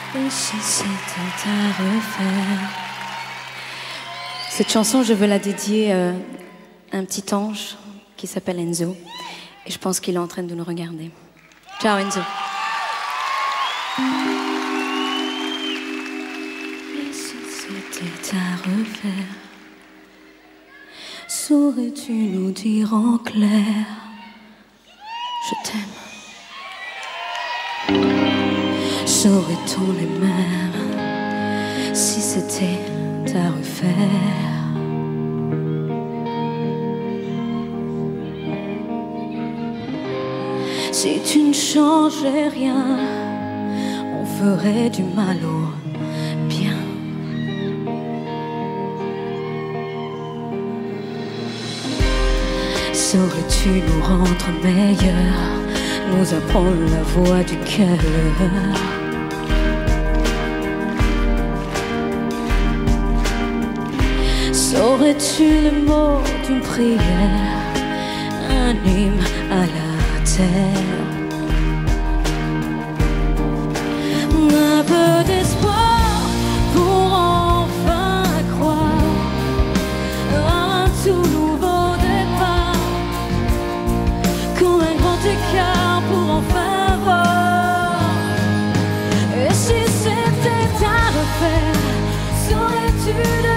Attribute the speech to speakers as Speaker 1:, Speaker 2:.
Speaker 1: Et si c'était à refaire. Cette chanson, je veux la dédier à un petit ange qui s'appelle Enzo. Et je pense qu'il est en train de nous regarder. Ciao Enzo. Et si c'était à refaire, saurais-tu nous dire en clair, je t'aime? Serait-on les mêmes si c'était à refaire? Si tu ne changeais rien, on ferait du mal au bien. Saurais-tu nous rendre meilleurs, nous apprendre la voix du cœur? Saurais-tu le mot d'une prière, un hymne à la terre? Un peu d'espoir pour enfin croire à un tout nouveau départ, comme un grand écart pour enfin voir. Et si c'était à refaire, saurais-tu